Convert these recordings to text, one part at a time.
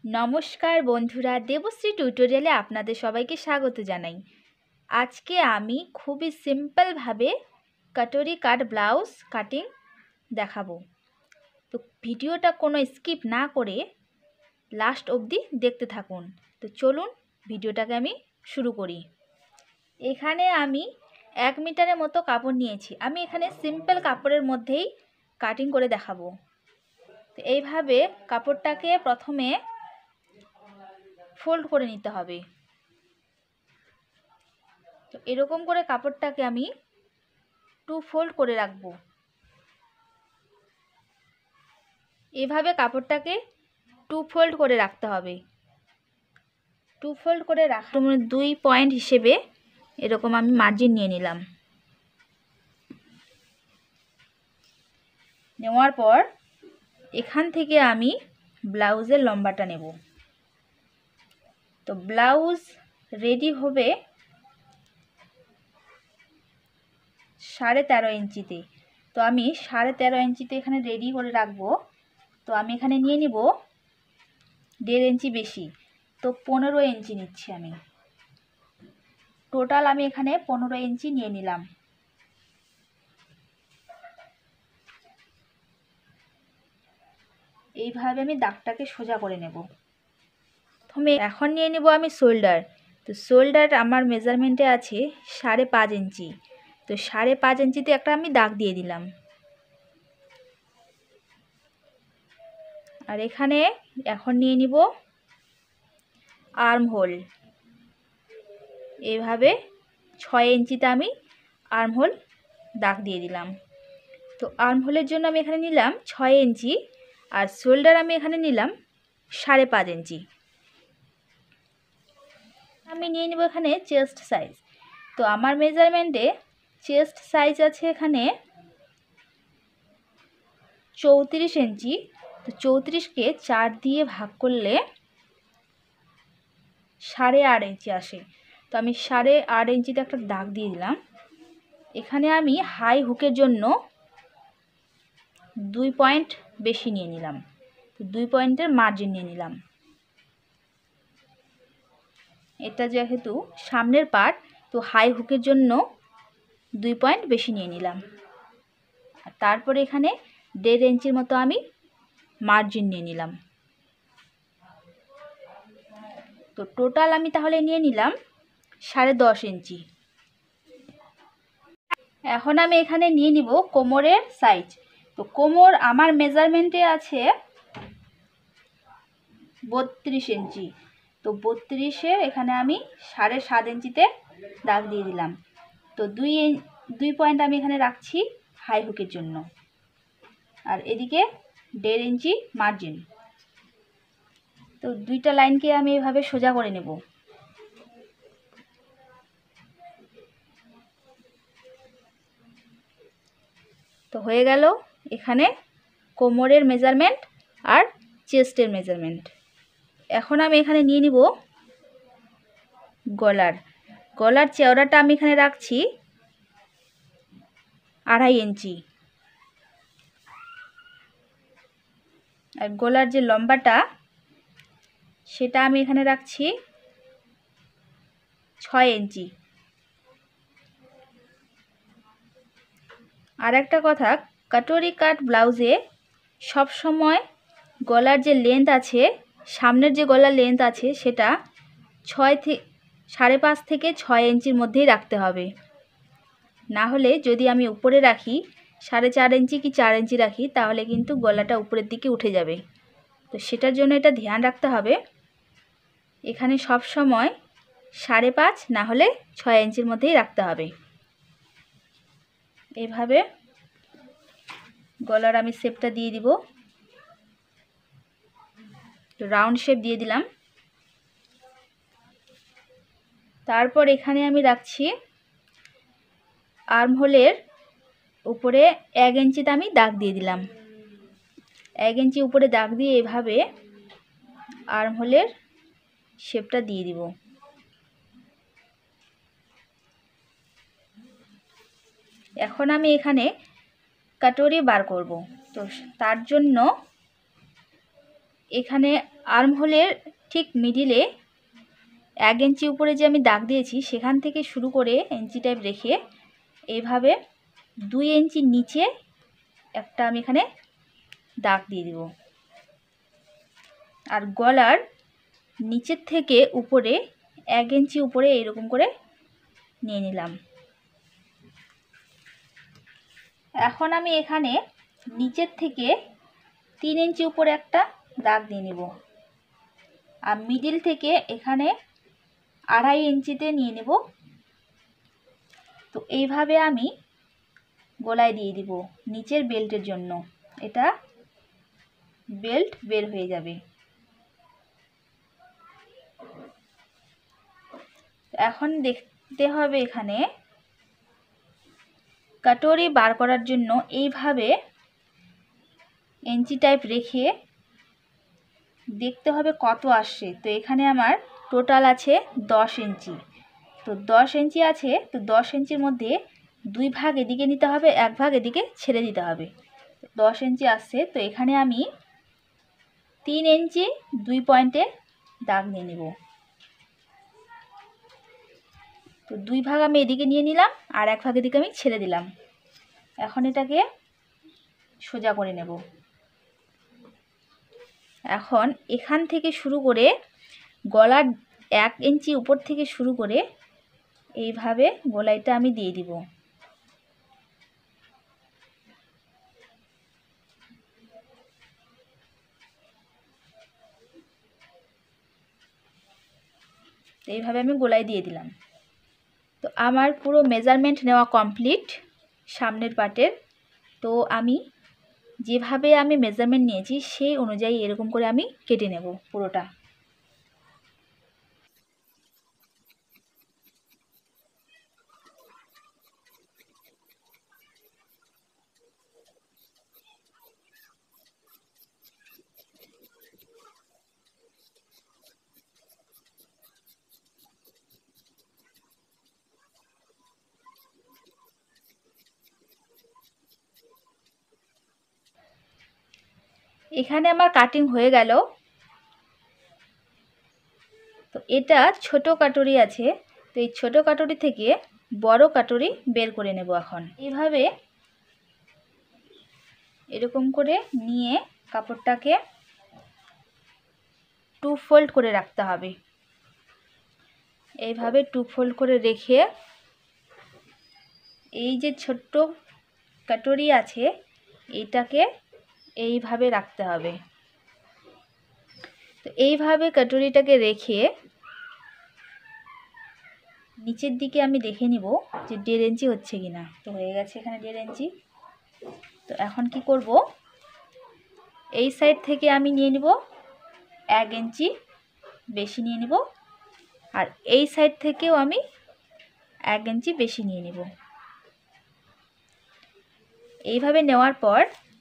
নমস্কার বন্ধুরা, দেবশ্রী টিউটোরিয়ালে আপনাদের সবাইকে স্বাগত জানাই। আজকে আমি খুবই সিম্পলভাবে কাটরি কাট ব্লাউজ কাটিং দেখাবো। তো ভিডিওটা কোনো স্কিপ না করে লাস্ট অবধি দেখতে থাকুন। তো চলুন ভিডিওটাকে আমি শুরু করি। এখানে আমি 1 মিটারের মতো কাপড় নিয়েছি। আমি এখানে সিম্পল কাপড়ের মধ্যেই কাটিং করে দেখাবো। তো এইভাবে কাপড়টাকে প্রথমে ফোল্ড করে নিতে হবে। তো এরকম করে কাপড়টাকে আমি 2 ফোল্ড করে রাখবো। এভাবে কাপড়টাকে 2 ফোল্ড করে রাখতে হবে। 2 ফোল্ড করে রাখার 2 পয়েন্ট হিসেবে এরকম আমি মার্জিন নিয়ে নিলাম। নেওয়ার পর এখান থেকে আমি ব্লাউজের লম্বাটা নেব। তো ব্লাউজ রেডি হবে 13.5 ইঞ্চিতে। তো আমি 13.5 ইঞ্চিতে এখানে রেডি করে রাখবো। তো আমি এখানে নিয়ে নিব 1.5 ইঞ্চি বেশি, তো 15 ইঞ্চি নিচ্ছি আমি। টোটাল আমি এখানে 15 ইঞ্চি নিয়ে নিলাম। এইভাবে আমি দাগটাকে সোজা করে নেব। প্রথমে এখন নিয়ে নিব আমি শোল্ডার। তো শোল্ডার আমার মেজারমেন্টে আছে 5.5 ইঞ্চি। তো 5.5 ইঞ্চিতে একটা আমি দাগ দিয়ে দিলাম। আর এখানে এখন নিয়ে নিব আর্ম হোল। এইভাবে 6 ইঞ্চিতে আমি আর্ম হোল দাগ দিয়ে দিলাম। তো আর্ম হোলের জন্য আমি এখানে নিলাম 6 ইঞ্চি, আর শোল্ডার আমি এখানে নিলাম 5.5 ইঞ্চি। আমি নিয়ে নিব এখানে চেস্ট সাইজ। তো আমার মেজারমেন্টে চেস্ট সাইজ আছে এখানে 34 ইঞ্চি। তো 34কে 4 দিয়ে ভাগ করলে 8.5 ইঞ্চি আসে। তো আমি 8.5 ইঞ্চিতে একটা দাগ দিয়ে দিলাম। এখানে আমি হাই হুকের জন্য 2 পয়েন্ট বেশি নিয়ে নিলাম। তো 2 পয়েন্টের মার্জিন নিয়ে নিলাম। এটা যেহেতু সামনের পার্ট, তো হাই হুকের জন্য 2 পয়েন্ট বেশি নিয়ে নিলাম। আর তারপরে এখানে 1.5 ইঞ্চির মতো আমি মার্জিন নিয়ে নিলাম। তো টোটাল আমি তাহলে নিয়ে নিলাম 10.5 ইঞ্চি। এখন আমি এখানে নিয়ে নিব কোমরের সাইজ। তো কোমর আমার মেজারমেন্টে আছে 32 ইঞ্চি। তো 32-এর এখানে আমি 7.5 ইঞ্চিতে দাগ দিয়ে দিলাম। তো 2 পয়েন্ট আমি এখানে রাখছি হাই হুকের জন্য, আর এদিকে 1.5 ইঞ্চি মার্জিন। তো দুইটা লাইনকে আমি এভাবে সোজা করে নেব। তো হয়ে গেল এখানে কোমরের মেজারমেন্ট আর চেস্টের মেজারমেন্ট। এখন আমি এখানে নিয়ে নিব গলার চওড়াটা আমি এখানে রাখছি 2.5 ইঞ্চি, আর গলার যে লম্বাটা সেটা আমি এখানে রাখছি 6 ইঞ্চি। আর একটা কথা, কাটরি কাট ব্লাউজে সব সময় গলার যে লেন্থ আছে, সামনের যে গলার লেন্থ আছে সেটা 5.5 থেকে 6 ইঞ্চির মধ্যেই রাখতে হবে। না হলে যদি আমি উপরে রাখি 4.5 ইঞ্চি কি 4 ইঞ্চি রাখি, তাহলে কিন্তু গলাটা উপরের দিকে উঠে যাবে। তো সেটার জন্য এটা ধ্যান রাখতে হবে। এখানে সব সময় 5.5 না হলে 6 ইঞ্চির মধ্যেই রাখতে হবে। এইভাবে গলার আমি শেপটা দিয়ে দিব। রাউন্ড শেপ দিয়ে দিলাম। তারপর এখানে আমি রাখছি আর্ম হোলের উপরে 1 ইঞ্চিতে আমি দাগ দিয়ে দিলাম। 1 ইঞ্চি উপরে দাগ দিয়ে এভাবে আর্ম হোলের শেপটা দিয়ে দিব। এখন আমি এখানে কাটরি বার করব। তো তার জন্য এখানে আর্মহোলের ঠিক মিডিলে 1 ইঞ্চি উপরে যে আমি দাগ দিয়েছি সেখান থেকে শুরু করে ইঞ্চি টাইপ রেখে এইভাবে 2 ইঞ্চি নিচে একটা আমি এখানে দাগ দিয়ে দিব। আর গলার নিচের থেকে উপরে 1 ইঞ্চি উপরে এরকম করে নিয়ে নিলাম। এখন আমি এখানে নিচের থেকে 3 ইঞ্চি উপরে একটা দাগ দিয়ে নিব। আর মিডিল থেকে এখানে 2.5 ইঞ্চিতে নিয়ে নেব। তো এইভাবে আমি গলায় দিয়ে দিব নিচের বেল্টের জন্য। এটা বেল্ট বের হয়ে যাবে। এখন দেখতে হবে এখানে কাটরি বার করার জন্য এইভাবে ইঞ্চি টাইপ রেখে দেখতে হবে কত আসছে। তো এখানে আমার টোটাল আছে 10 ইঞ্চি। তো 10 ইঞ্চি আছে, তো 10 ইঞ্চির মধ্যে 2 ভাগ এদিকে নিতে হবে, 1 ভাগ এদিকে ছেড়ে দিতে হবে। 10 ইঞ্চি আসছে, তো এখানে আমি 3 ইঞ্চি 2 পয়েন্টে দাগ নিয়ে নেব। তো 2 ভাগ আমি এদিকে নিয়ে নিলাম আর 1 ভাগ এদিকে আমি ছেড়ে দিলাম। এখন এটাকে সোজা করে নেব। এখন এখান থেকে শুরু করে গলার 1 ইঞ্চি উপর থেকে শুরু করে এইভাবে গলাইটা আমি দিয়ে দিব। এইভাবে আমি গলায় দিয়ে দিলাম। তো আমার পুরো মেজারমেন্ট নেওয়া কমপ্লিট সামনের পার্টের। তো আমি যেভাবে আমি মেজারমেন্ট নিয়েছি সেই অনুযায়ী এরকম করে আমি কেটে নেব পুরোটা। এখানে আমার কাটিং হয়ে গেল। তো এটা ছোট কাটরি আছে, তো এই ছোট কাটরি থেকে বড় কাটরি বের করে নেব। এখন এইভাবে এরকম করে নিয়ে কাপড়টাকে 2 ফোল্ড করে রাখতে হবে। এইভাবে 2 ফোল্ড করে রেখে এই যে ছোট্ট কাটরি আছে এইটাকে এইভাবে রাখতে হবে। তো এইভাবে কাটরিটাকে রেখে নিচের দিকে আমি দেখে নিব যে 1.5 ইঞ্চি হচ্ছে কিনা। তো হয়ে গেছে এখানে 1.5 ইঞ্চি। তো এখন কি করব, এই সাইড থেকে আমি নিয়ে নিব 1 ইঞ্চি বেশি নিয়ে নিব, আর এই সাইড থেকেও আমি 1 ইঞ্চি বেশি নিয়ে নিব। এইভাবে নেওয়ার পর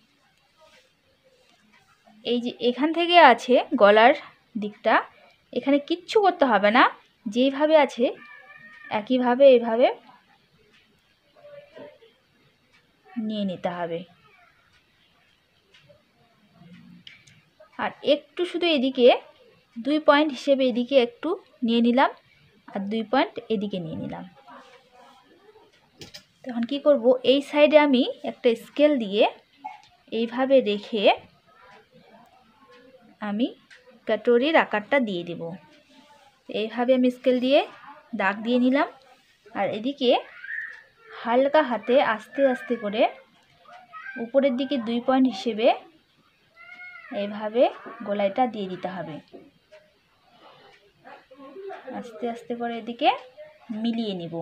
এই যে এখান থেকে আছে গলার দিকটা, এখানে কিচ্ছু করতে হবে না, যেইভাবে আছে একইভাবে এইভাবে নিয়ে নিতে হবে। আর একটু শুধু এদিকে 2 পয়েন্ট হিসেবে এদিকে একটু নিয়ে নিলাম আর 2 পয়েন্ট এদিকে নিয়ে নিলাম। তখন কি করব, এই সাইডে আমি একটা স্কেল দিয়ে এইভাবে রেখে আমি কাটরির আকারটা দিয়ে দেব। এইভাবে আমি স্কেল দিয়ে দাগ দিয়ে নিলাম আর এদিকে হালকা হাতে আস্তে আস্তে করে উপরের দিকে 2 পয়েন্ট হিসেবে এইভাবে গলাইটা দিয়ে দিতে হবে। আস্তে আস্তে করে এদিকে মিলিয়ে নেব।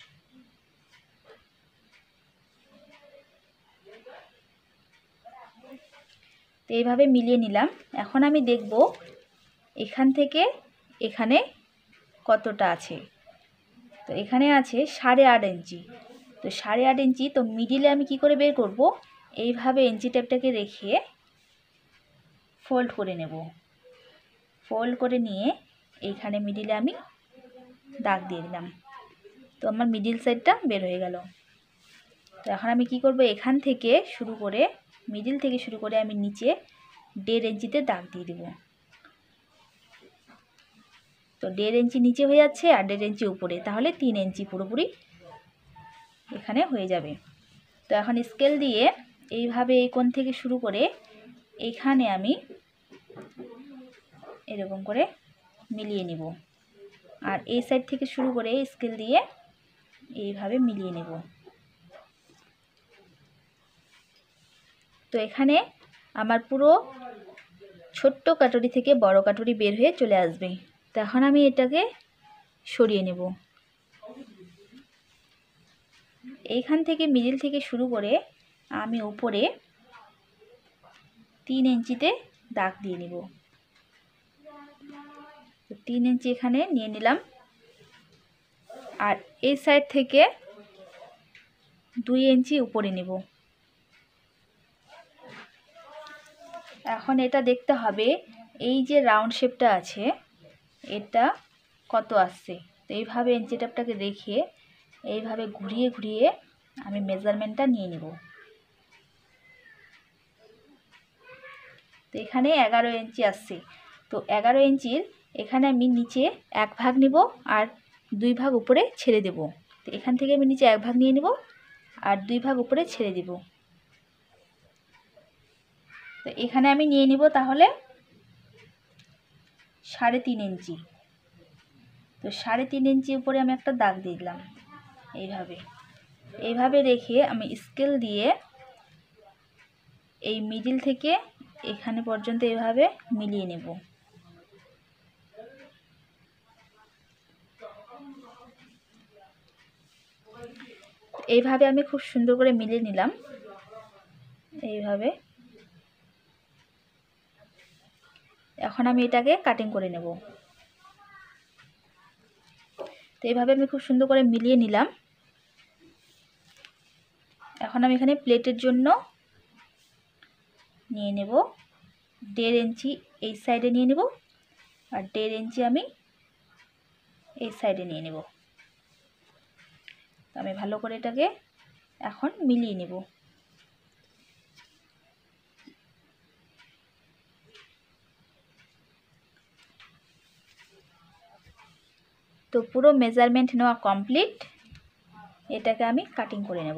তো এইভাবে মিলিয়ে নিলাম। এখন আমি দেখব এখান থেকে এখানে কতটা আছে। তো এখানে আছে 8.5 ইঞ্চি। তো 8.5 ইঞ্চি, তো মিডিলে আমি কি করে বের করব, এইভাবে ইঞ্চি টেপটাকে রেখে ফোল্ড করে নেব। ফোল্ড করে নিয়ে এইখানে মিডিলে আমি দাগ দিয়ে দিলাম। তো আমার মিডিল সাইডটা বের হয়ে গেল। তো এখন আমি কি করব, এখান থেকে শুরু করে মিডিল থেকে শুরু করে আমি নিচে 1.5 ইঞ্চিতে দাগ দিয়ে দেব। তো 1.5 ইঞ্চি নিচে হয়ে যাচ্ছে আর 1.5 ইঞ্চি উপরে, তাহলে 3 ইঞ্চি পুরোপুরি এখানে হয়ে যাবে। তো এখন স্কেল দিয়ে এইভাবে এই কোণ থেকে শুরু করে এইখানে আমি এরকম করে মিলিয়ে নিব, আর এই সাইড থেকে শুরু করে স্কেল দিয়ে এইভাবে মিলিয়ে নেব। তো এখানে আমার পুরো ছোট্ট কাটরি থেকে বড় কাটরি বের হয়ে চলে আসবে। তো এখন আমি এটাকে সরিয়ে নেব। এইখান থেকে মিডিল থেকে শুরু করে আমি উপরে 3 ইঞ্চিতে দাগ দিয়ে নেব। তো 3 ইঞ্চি এখানে নিয়ে নিলাম, আর এই সাইড থেকে 2 ইঞ্চি উপরে নেব। এখন এটা দেখতে হবে এই যে রাউন্ড শেপটা আছে এটা কত আসছে। তো এইভাবে ইঞ্চি টেপটাকে রেখে এইভাবে ঘুরিয়ে ঘুরিয়ে আমি মেজারমেন্টটা নিয়ে নেব। তো এখানে 11 ইঞ্চি আসছে। তো 11 ইঞ্চির এখানে আমি নিচে 1 ভাগ নেব আর 2 ভাগ উপরে ছেড়ে দেব। তো এখান থেকে আমি নিচে 1 ভাগ নিয়ে নেব আর 2 ভাগ উপরে ছেড়ে দেব। তো এখানে আমি নিয়ে নিব তাহলে 3.5 ইঞ্চি। তো 3.5 ইঞ্চি উপরে আমি একটা দাগ দিয়ে দিলাম। এইভাবে রেখে আমি স্কেল দিয়ে এই মিডিল থেকে এখানে পর্যন্ত এইভাবে মিলিয়ে নেব। এইভাবে আমি খুব সুন্দর করে মিলিয়ে নিলাম। এইভাবে এখন আমি এটাকে কাটিং করে নেব। তো এইভাবে আমি খুব সুন্দর করে মিলিয়ে নিলাম। এখন আমি এখানে প্লেটের জন্য নিয়ে নেব 1.5 ইঞ্চি এই সাইডে নিয়ে নেব আর 1.5 ইঞ্চি আমি এই সাইডে নিয়ে নেব। তো আমি ভালো করে এটাকে এখন মিলিয়ে নেব। তো পুরো মেজারমেন্ট নেওয়া কমপ্লিট। এটাকে আমি কাটিং করে নেব।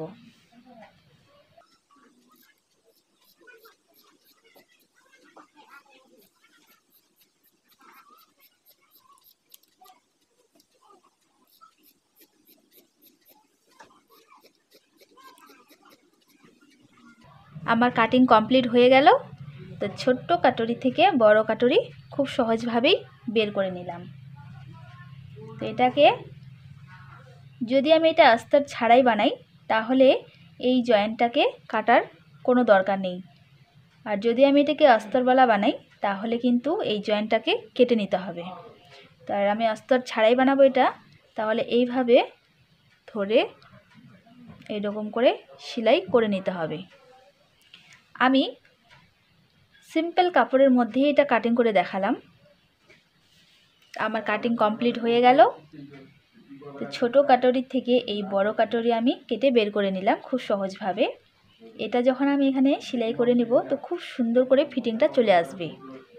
আমার কাটিং কমপ্লিট হয়ে গেল। তো ছোট্ট কাটরি থেকে বড় কাটরি খুব সহজভাবেই বের করে নিলাম। তো এটাকে যদি আমি এটা আস্তর ছাড়াই বানাই তাহলে এই জয়েন্টটাকে কাটার কোনো দরকার নেই, আর যদি আমি এটাকে আস্তরওয়ালা বানাই তাহলে কিন্তু এই জয়েন্টটাকে কেটে নিতে হবে। তাই আমি আস্তর ছাড়াই বানাবো এটা, তাহলে এইভাবে ধরে এরকম করে সেলাই করে নিতে হবে। আমি সিম্পল কাপড়ের মধ্যেই এটা কাটিং করে দেখালাম। আমার কাটিং কমপ্লিট হয়ে গেল। তো ছোটো কাটরির থেকে এই বড় কাটরি আমি কেটে বের করে নিলাম খুব সহজভাবে। এটা যখন আমি এখানে সেলাই করে নেব তো খুব সুন্দর করে ফিটিংটা চলে আসবে।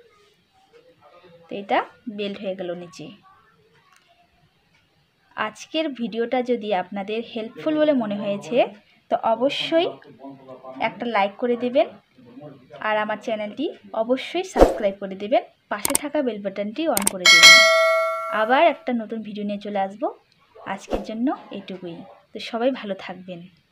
তো এটা বেল্ট হয়ে গেল নিচে। আজকের ভিডিওটা যদি আপনাদের হেল্পফুল বলে মনে হয়েছে তো অবশ্যই একটা লাইক করে দেবেন, আর আমার চ্যানেলটি অবশ্যই সাবস্ক্রাইব করে দেবেন, পাশে থাকা বেল বাটনটি অন করে দেবেন। আবার একটা নতুন ভিডিও নিয়ে চলে আসব। আজকের জন্য এটুকুই। তো সবাই ভালো থাকবেন।